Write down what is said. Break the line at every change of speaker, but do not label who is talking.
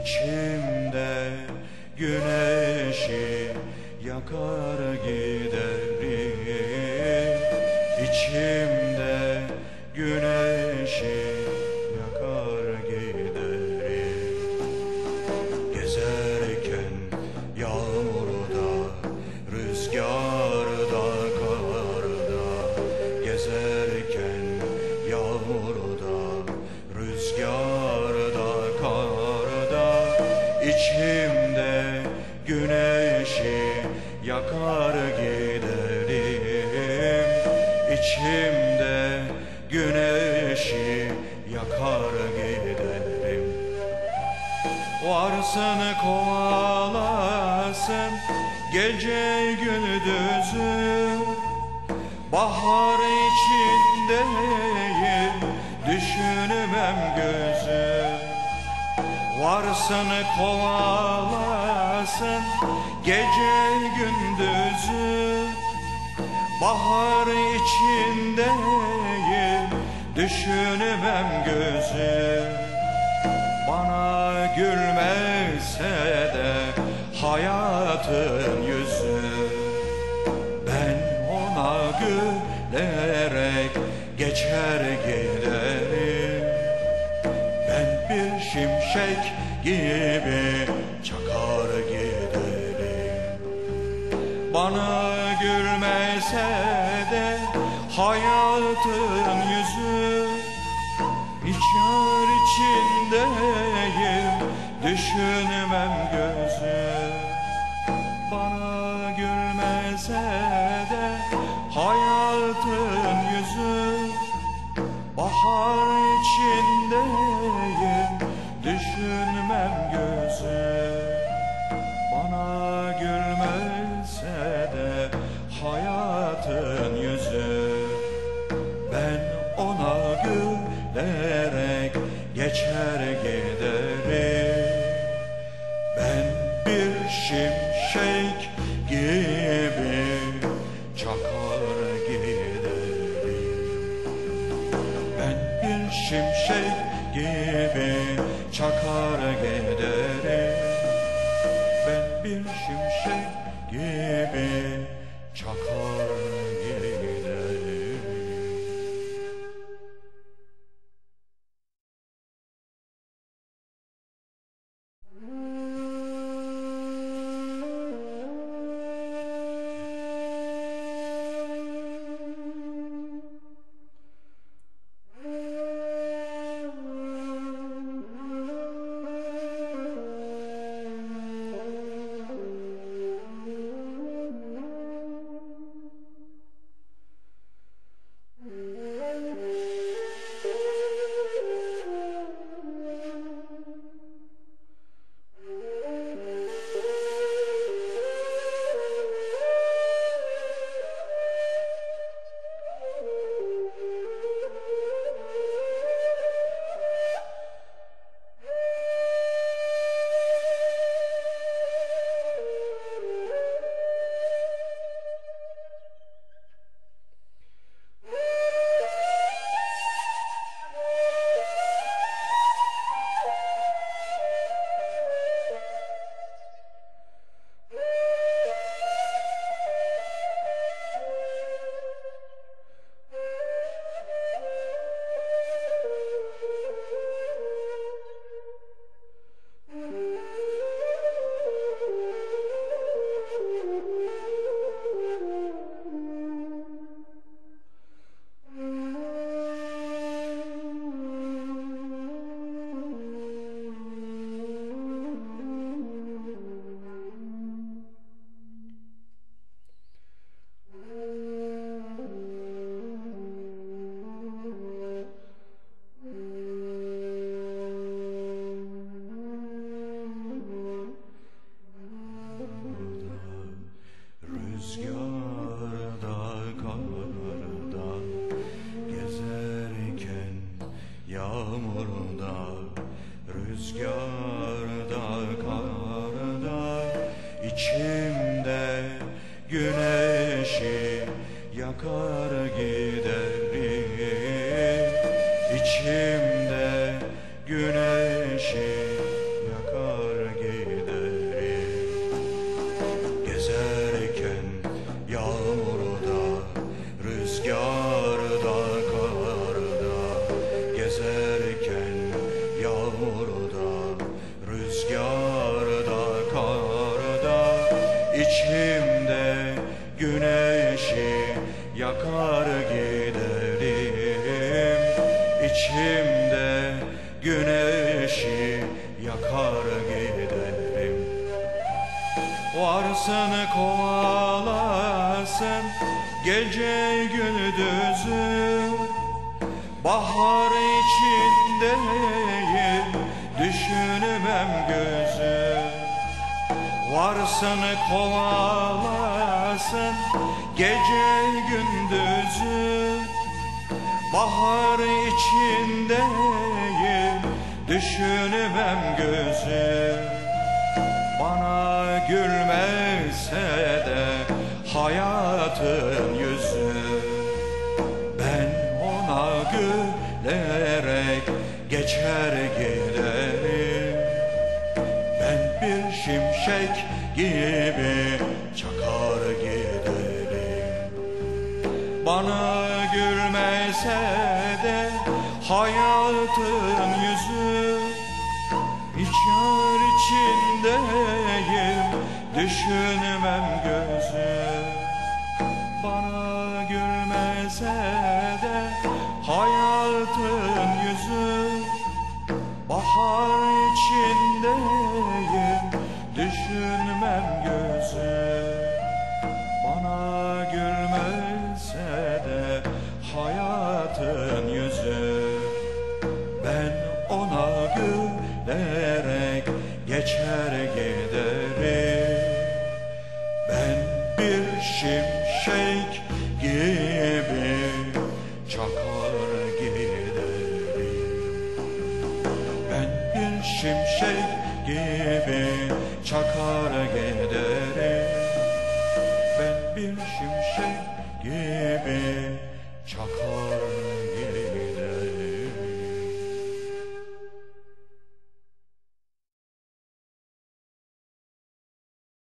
İçimde güneşi yakar giderim. İçimde güneşi yakar giderim. Gezerken yağmurda, rüzgarda, karda. Gezerken yağmurda, rüzgarda, karda. İçimde güneşi yakar giderim. İçimde güneşi yakar giderim. Varsın kovalasın gece gündüzü, bahar içindeyim, düşünmem gözüm. Varsın kovalasın gece gündüzü, bahar içindeyim, düşünmem gözüm. Bana gülmese de hayatın yüzü, ben ona gülerek geçer giderim. Ben bir şimşek gibi çakar giderim. Bana gülmese de hayatın yüzü, İçer içindeyim, düşünmem gözüm. Bana gülmese de hayatın yüzü, bahar içindeyim, düşünmem gözüm. Bana gülmese de hayatın yüzü, ben ona gülerek geçer giderim. Ben bir şimşek gibi çakar giderim. Ben bir şimşek gibi çakar giderim. Ben bir şimşek gibi çakar giderim. rüzgarda, karda, içimde güneşi yakar giderim. İçimde güneşi yakar güneşi yakar giderim. Varsın kovalasın gece gündüzü, bahar içindeyim düşünmem gözüm. Varsın kovalasın gece gündüzü, bahar içindeyim düşünmem gözüm. Bana gülmese de hayatın yüzü, ben ona gülerek geçer giderim. Ben bir şimşek gibi çakar giderim. Bana gülmese de hayatın yüzü, İçer içindeyim düşünmem gözüm. Bana gülmese de hayatın yüzü, bahar içindeyim düşünmem gözüm. Bana gülmese de hayatın yüzü, ben ona gülerek geçer giderim. Ben bir şimşek gibi çakar giderim. Ben bir şimşek gibi çakar giderim. Ben bir şimşek gibi çakar